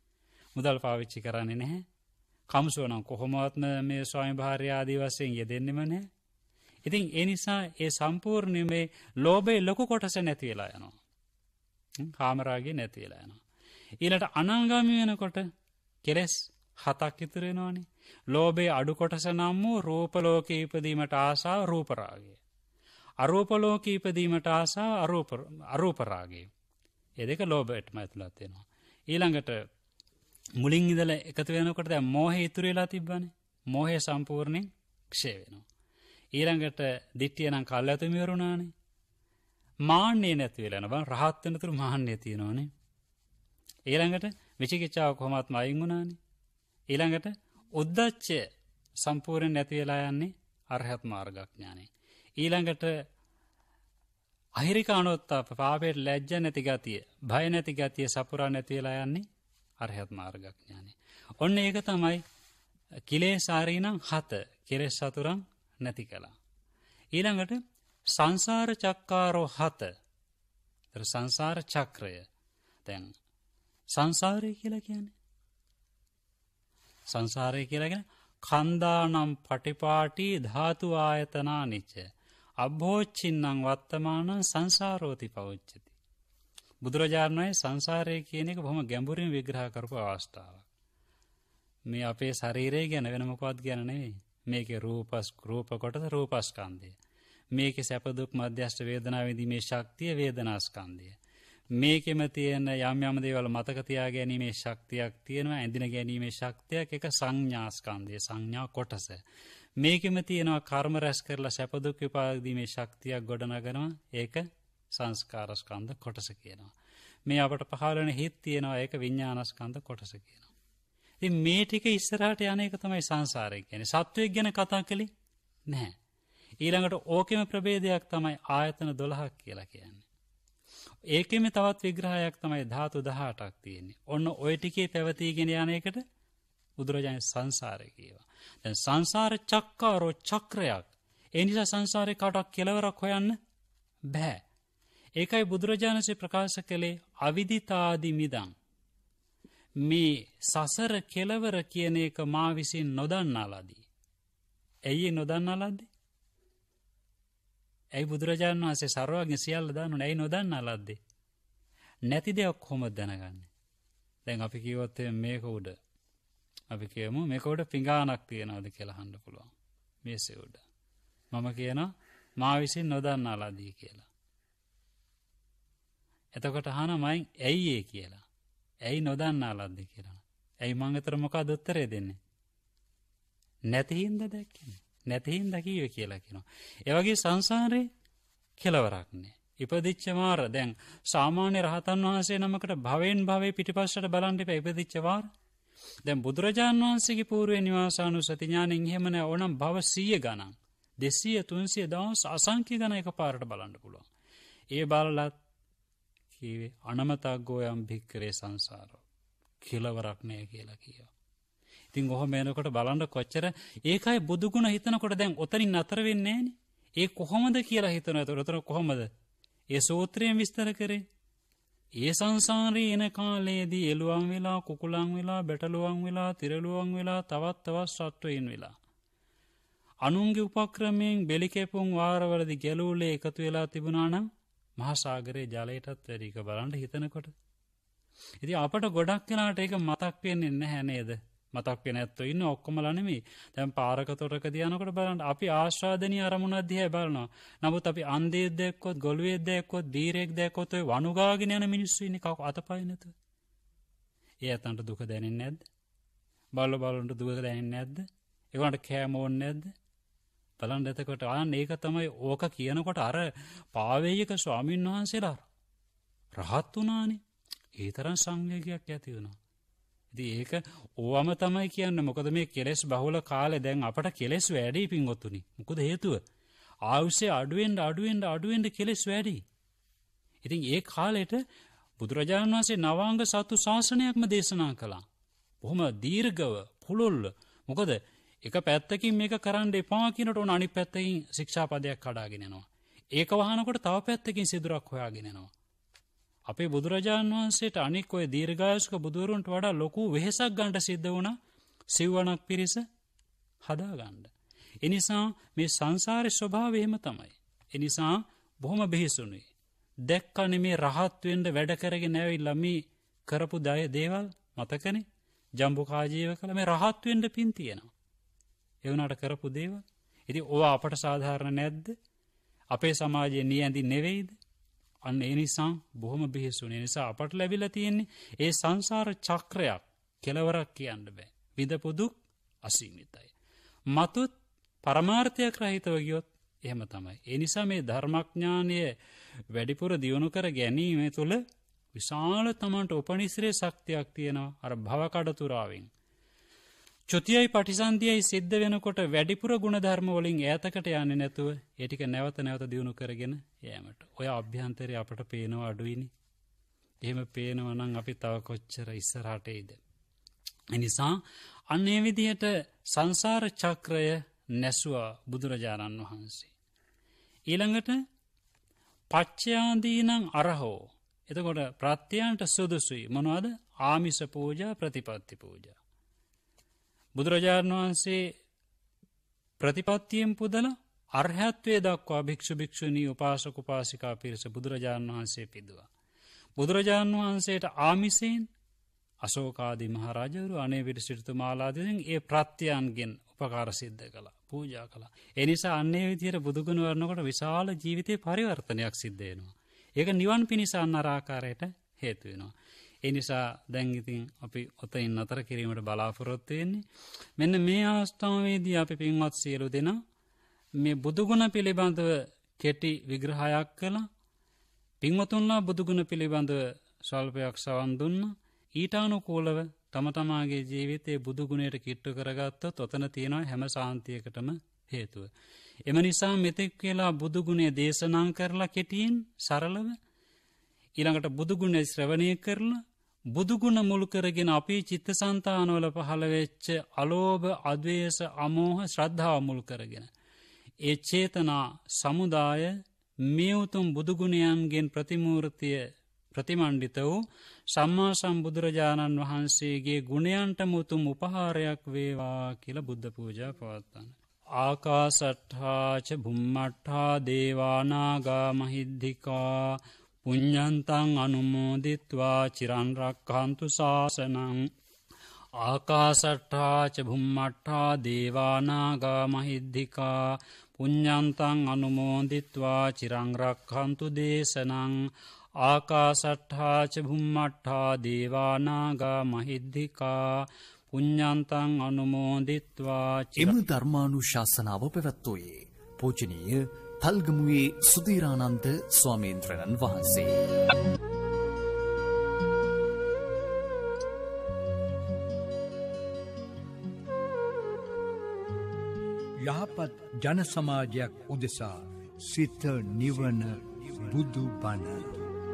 මුදල් පාවිච්චි කරන්නේ නැහැ. කම්සෝ නම් කොහොමවත්ම මේ ස්වාමි භාර්ය ආදී වශයෙන් යෙදෙන්නෙම නැහැ. ඉතින් ඒ නිසා ඒ සම්පූර්ණ මේ ලෝභයේ ලොකු කොටස නැති වෙලා යනවා. කාමරාගේ නැති වෙලා යනවා. ඊළඟට අනාගාමී වෙනකොට කෙලෙස් 7ක් ඉතුරු වෙනවානේ. ලෝභයේ අඩු කොටස නම් වූ රූප ලෝකේ ඉපදීමට ආසාව රූප රාගය. අරූප ලෝකේ ඉපදීමට ආසාව අරූප රාගය. ඒ දෙක ලෝභයටම ඇතුළත් වෙනවා. ඊළඟට මුලින් ඉඳලා එකතු වෙනකොට දැන් මෝහය ඉතුරු වෙලා තිබ්බනේ. මෝහය සම්පූර්ණයෙන් ක්ෂය වෙනවා. ඊළඟට දිට්ඨිය නම් කල්ැතුම ඉවරුණානේ. මාන්නේ නැති වෙලා යනවා. රහත් වෙනතුරු මාන්නේ තියෙනවානේ. ඊළඟට විචිකිච්ඡාව කොහොමත්ම අයින් වුණානේ. ඊළඟට උද්දච්චය සම්පූර්ණයෙන් නැති වෙලා යන්නේ අරහත් මාර්ගඥානෙ. ඊළඟට අහිරිකානෝත්තාප පාපයට ලැජ්ජ නැති ගතිය, භය නැති ගතිය සපුරා නැති වෙලා යන්නේ අරහත් මාර්ගඥානෙ. ඔන්න ඒක තමයි කිලේශාරීනම් 7 කෙලෙස් සතුරන් නැති කළා. ඊළඟට සංසාර චක්කාරෝ 7. ඒතර සංසාර චක්‍රය. දැන් සංසාරය කියලා කියන්නේ සංසාරය කියලා කියන්නේ කන්දානම් පටිපාටි ධාතු ආයතනා නිච්ච අභෝච්චින්නම් වත්තමාන සංසාරෝති පවච්චති. බුදුරජාණන් වහන්සේ සංසාරය කියන එක බොහොම ගැඹුරින් විග්‍රහ කරපු අවස්ථාවක්. මේ අපේ ශරීරය ගැන වෙන මොකවත් ගැන නෙවෙයි. මේකේ රූප කොටස රූපස්කන්ධය. මේකේ සැප දුක් මධ්‍යස්ථ වේදනා විඳීමේ ශක්තිය වේදනාස්කන්ධය. මේකෙම තියෙන යම් යම් දේවල් මතක තියා ගැනීමේ ශක්තියක් තියෙනවා. ඇඳින ගැනීමේ ශක්තියක් එක සංඥාස්කන්ධය, සංඥා කොටස. මේකෙම තියෙනවා කර්ම රැස් කරලා සැප දුක් විපාක දීමේ ශක්තියක් ගොඩනගනවා. ඒක සංස්කාරස්කන්ධ කොටස කියනවා. මේ අපට පහළ වෙන හිත් තියෙනවා. ඒක විඥානස්කන්ධ කොටස කියනවා. ඉතින් මේ ටික ඉස්සරහට යන එක තමයි සංසාරය කියන්නේ. සත්වයක් ගැන කතා කළේ නැහැ. ඊළඟට ඕකෙම ප්‍රභේදයක් තමයි ආයතන 12ක් කියලා කියන්නේ. ඒකෙම තවත් විග්‍රහයක් තමයි ධාතු 18ක් තියෙන්නේ. ඔන්න ওই ටිකේ පැවතීගෙන යන එකට බුදුරජාණන් සංසාරය කියනවා. දැන් සංසාර චක්කාරෝ චක්‍රයක්. ඒ නිසා සංසාරේ කාටවත් කෙලවරක් හොයන්න බෑ. ඒකයි බුදුරජාණන්සේ ප්‍රකාශ කළේ අවිදිතාදි මිදං. මේ සසර කෙලවර කියන එක මා විසින් නොදන්නා ලදී. ඇයි නොදන්නා ලද්දේ? ඇයි බුදුරජාණන් වහන්සේ සර්වඥ සියල්ල දන්නුනේ? ඇයි නොදන්නා ලද්දේ? නැති දෙයක් කොහොමද දනගන්නේ? දැන් අපි කිව්වොත් මේක උඩ අපි කියමු මේක උඩ පිඟානක් තියනවාද කියලා අහන්න පුළුවන්. මේසේ උඩ. මම කියනවා මා විසින් නොදන්නා ලදී කියලා. එතකොට අහනවා මයින් ඇයි ඒ කියලා. ඇයි නොදන්නා ලද්දේ කියලා. ඇයි මං අතර මොකද උත්තරේ දෙන්නේ? නැති හින්දා දැක්කේ. නැති හින්දා කිව්වේ කියලා කියනවා. ඒ වගේ සංසාරේ කෙලවරක් නෑ. ඉපදිච්ච මාර දැන් සාමාන්‍ය රහතන් වහන්සේ නමකට භවෙන් භවේ පිටිපස්සට බලන් ඉප ඉපදිච්ච වාර. දැන් බුදුරජාණන් වහන්සේගේ పూర్වේ නිවාසානුසති ඥාණයෙන් එහෙම නෑ. ඕනම් භව 100 ගණන් 200 300 දවස් අසංඛ්‍ය ගණන් එකපාරට බලන්න පුළුවන්. ඒ බලලත් කීවේ අනමතග්ගෝ යම් භික්කරේ සංසාරෝ. කෙලවරක් නෑ කියලා කියනවා. ඉතින් ඔහොම එනකොට බලන්න කොච්චර ඒකයි බුදුගුණ හිතනකොට දැන් ඔතනින් නතර වෙන්නේ නෑනේ. ඒ කොහොමද කියලා හිතනවා. ඒතර කොහොමද? ඒ සූත්‍රයෙන් විස්තර කරේ. ඒ සංසාරේ එන කාලයේදී එළුවන් වෙලා, කුකුලන් වෙලා, බැටළුවන් වෙලා, තිරළුවන් වෙලා, තවත් සත්වයින් වෙලා. අනුන්ගේ උපක්‍රමයෙන් බෙලි කැපුම් වාරවලදී ගැලූලේ එකතු වෙලා තිබුණා නම් මහා සාගරයේ ජලයටත් වැඩි එක බලන්න හිතනකොට. ඉතින් අපට ගොඩක් වෙනාට ඒක මතක් වෙන්නේ නැහැ නේද? මතක් වෙන්නේ නැත්තෝ ඉන්න ඔක්කොමලා නෙමෙයි. දැන් පාරක තොරකදී යනකොට බලන්න අපි ආස්වාදනීය අරමුණක් දිහා බලනවා. නමුත් අපි අන්ධයෙක් දැක්කොත්, ගොළුෙක් දැක්කොත්, දීරෙක් දැක්කොත් ඔය වනුගාගෙන යන මිනිස්සු ඉන්නේ කවක අතපය නැතුව. ඒ අතන්ට දුක දැනෙන්නේ නැද්ද? බලනට දුක දැනෙන්නේ නැද්ද? ඒකට කෑම ඕනේ නැද්ද? බලන්න එතකොට ඒක තමයි ඕක කියනකොට අර පාවේයක ස්වාමීන් වහන්සේලා රහත් වුණානේ. ඒ තරම් සංවේගයක් ඇති වුණා. ඉතින් ඒක ඕවම තමයි කියන්නේ. මොකද මේ කෙලෙස් බහුල කාලේ දැන් අපට කෙලෙස් වැඩි පින්වත්තුනි. මොකද හේතුව? ආයුෂය අඩුවෙන් කෙලෙස් වැඩි. ඉතින් ඒ කාලෙට බුදුරජාණන් වහන්සේ නවාංග සතු ශාසනයක්ම දේශනා කළා. බොහොම දීර්ඝව පුළුල්. මොකද එක පැත්තකින් මේක කරන්න එපා කියනට ඕන අනිත් පැත්තකින් ශික්ෂාපදයක් කඩාගෙන යනවා. ඒක වහනකොට තව පැත්තකින් සිදුරක් හොයාගෙන යනවා. අපේ බුදුරජාණන් වහන්සේට අනික් ඔය දීර්ඝායුෂ්ක බුදුවරුන්ට වඩා ලොකු වෙහෙසක් ගන්නට සිද්ධ වුණා සිව්වණක් පිරිස හදාගන්න. එනිසා මේ සංසාරේ ස්වභාවය එහෙම තමයි. එනිසා බොහොම බෙහෙසුණුයි. දැක්කනේ මේ රහත් වෙන්න වැඩ කරගෙන ඇවිල්ලා මේ කරපු දේවල් මතකනේ. ජම්බුකාජීව කළ මේ රහත් වෙන්න පින් තියෙනවා. ඒ වුණාට කරපු දේවල්. ඉතින් ඕවා අපට සාධාරණ නැද්ද? අපේ සමාජයේ නියැඳි නෙවෙයිද? අන්න ඒ නිසා බොහොම බෙහෙසුනේ. නිසා අපට ලැබිලා තියෙන්නේ ඒ සංසාර චක්‍රයක් කෙලවරක් කියන්න බෑ. විඳපු දුක් අසීමිතයි. මතුත් පරමාර්ථයක් රහිතව ගියොත් එහෙම තමයි. ඒ නිසා මේ ධර්මඥානය වැඩිපුර දියුණු කර ගැනීම තුළ විශාල තමන්ට උපනිශ්‍රේ ශක්තියක් තියෙනවා. අර භව කඩතුරාවෙන් චුතියයි පටිසන්ධියයි සිද්ධ වෙනකොට වැඩිපුර ගුණධර්ම වලින් ඈතකට යන්නේ නැතුව ඒ ටික නැවත නැවත දියුණු කරගෙන යෑමට. ඔය අභ්‍යන්තරය අපට පේනවා අඩුයිනේ. එහෙම පේනවා නම් අපි තව කොච්චර ඉස්සරහට එයිද? ඒ නිසා අන්නේ විදිහට සංසාර චක්‍රය නැසුවා බුදුරජාණන් වහන්සේ. ඊළඟට පච්චයාදීනං අරහෝ. එතකොට ප්‍රත්‍යයන්ට සුදුසුයි මොනවද? ආමිස පූජා, ප්‍රතිපත්ති පූජා. බුදුරජාණන් වහන්සේ ප්‍රතිපත්තියෙන් පුදලා අර්හත්වයේ දක්වා භික්ෂු භික්ෂුණී උපාසක උපාසිකා පිරිස බුදුරජාණන් වහන්සේ පිදුවා. බුදුරජාණන් වහන්සේට ආමිසයෙන් අශෝකාදී මහරජවරු අනේ විට සිටුමාලාදීන් ඒ ප්‍රත්‍යයන්ගෙන් උපකාර සිද්ධ කළා, පූජා කළා. ඒ නිසා අන්නේ විදිහට බුදුගුණ වර්ණකොට විශාල ජීවිතේ පරිවර්තනයක් සිද්ධ වෙනවා. ඒක නිවන් පිණිස අන්නර ආකාරයට හේතු වෙනවා. ඒ නිසා දැන් ඉතින් අපි ඔතනින් නතර කිරීමට බලාපොරොත්තු වෙන්නේ. මෙන්න මේ අවස්ථාවේදී අපි පින්වත් සියලු දෙනා මේ බුදුගුණ පිළිබඳව කෙටි විග්‍රහයක් කළා. පින්වතුන්ලා බුදුගුණ පිළිබඳව ස්වල්පයක් සවන් දුන්නා. ඊට අනුකූලව තම තමාගේ ජීවිතයේ බුදුගුණයට කිට්ටු කරගත්තොත් ඔතන තියෙනවා හැම සාන්තියකටම හේතුව. එම නිසා මෙතෙක් කියලා බුදුගුණය දේශනා කරලා කෙටියෙන් සරලව ඊළඟට බුදුගුණය ශ්‍රවණය කරලා බුදුගුණ මුල් කරගෙන අපේ චිත්තසංතානවල පහළ වෙච්ච අලෝභ, අද්වේෂ, අමෝහ, ශ්‍රද්ධාව මුල් කරගෙන ඒ චේතනා සමුදාය මේ උතුම් බුදුගුණයන්ගෙන් ප්‍රතිමූර්තිය ප්‍රතිමණ්ඩිත වූ සම්මා සම්බුදුරජාණන් වහන්සේගේ ගුණයන්ටම උතුම් උපහාරයක් වේවා කියලා බුද්ධ පූජා පවත්වන. ආකාසට්ඨා ච බුම්මට්ඨා දේවානාගා මහිද්దికා පුඤ්ඤන්තං අනුමෝදිත්වා චිරන් රක්ඛන්තු ශාසනං. ආකාසට්ඨා ච බුම්මට්ඨා දේවානාගා මහිද්దికා පුඤ්ඤන්තං අනුමෝදිත්වා චිරන් රක්ඛන්තු දේශනං. ආකාසට්ඨා ච බුම්මට්ඨා දේවානාගා මහිද්దికා පුඤ්ඤන්තං අනුමෝදිත්වා. එම ධර්මානුශාසනාව පැවැත්වුවේ පූජනීය තල්ගමුවේ සුධීරානන්ද ස්වාමීන්ද්‍රයන් වහන්සේ. යහපත් ජන සමාජයක් උදෙසා සිත නිවන බුදු බණ.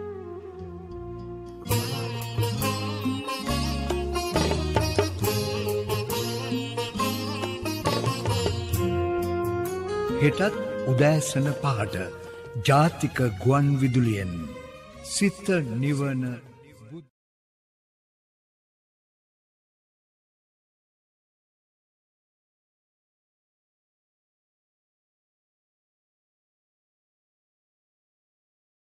හෙටත් උදෑසන 5ට ජාතික ගුවන් විදුලියෙන් සිත නිවන